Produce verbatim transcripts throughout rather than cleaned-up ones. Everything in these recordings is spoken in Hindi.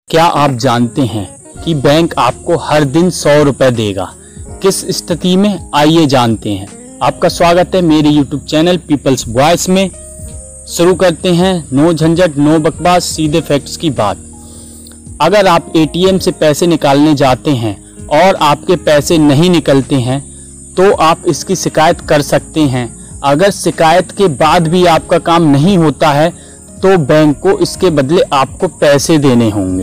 क्या आप जानते हैं कि बैंक आपको हर दिन सौ रुपए देगा? किस स्थिति में, आइए जानते हैं। आपका स्वागत है मेरे यूट्यूब चैनल पीपल्स वॉइस में। शुरू करते हैं। नो झंझट, नो बकवास, सीधे फैक्ट्स की बात। अगर आप एटीएम से पैसे निकालने जाते हैं और आपके पैसे नहीं निकलते हैं तो आप इसकी शिकायत कर सकते हैं। अगर शिकायत के बाद भी आपका काम नहीं होता है तो बैंक को इसके बदले आपको पैसे देने होंगे।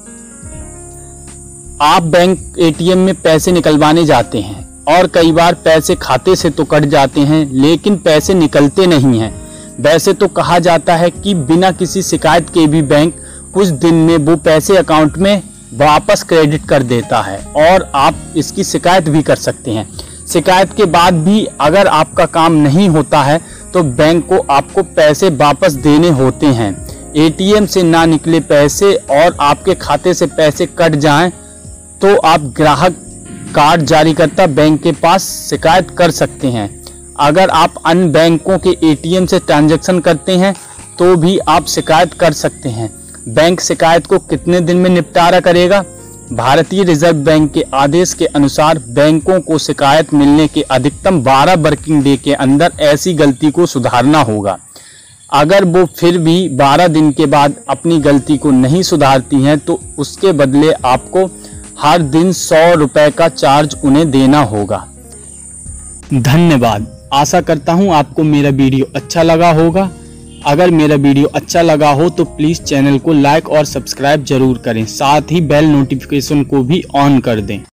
आप बैंक एटीएम में पैसे निकलवाने जाते हैं और कई बार पैसे खाते से तो कट जाते हैं लेकिन पैसे निकलते नहीं हैं। वैसे तो कहा जाता है कि बिना किसी शिकायत के भी बैंक कुछ दिन में वो पैसे अकाउंट में वापस क्रेडिट कर देता है और आप इसकी शिकायत भी कर सकते हैं। शिकायत के बाद भी अगर आपका काम नहीं होता है तो बैंक को आपको पैसे वापस देने होते हैं। एटीएम से ना निकले पैसे और आपके खाते से पैसे कट जाएं तो आप ग्राहक कार्ड जारीकर्ता बैंक के पास शिकायत कर सकते हैं। अगर आप अन्य बैंकों के एटीएम से ट्रांजैक्शन करते हैं तो भी आप शिकायत कर सकते हैं। बैंक शिकायत को कितने दिन में निपटारा करेगा? भारतीय रिजर्व बैंक के आदेश के अनुसार बैंकों को शिकायत मिलने के अधिकतम बारह वर्किंग डे के अंदर ऐसी गलती को सुधारना होगा। अगर वो फिर भी बारह दिन के बाद अपनी गलती को नहीं सुधारती हैं तो उसके बदले आपको हर दिन सौ रुपए का चार्ज उन्हें देना होगा। धन्यवाद। आशा करता हूं आपको मेरा वीडियो अच्छा लगा होगा। अगर मेरा वीडियो अच्छा लगा हो तो प्लीज़ चैनल को लाइक और सब्सक्राइब जरूर करें, साथ ही बेल नोटिफिकेशन को भी ऑन कर दें।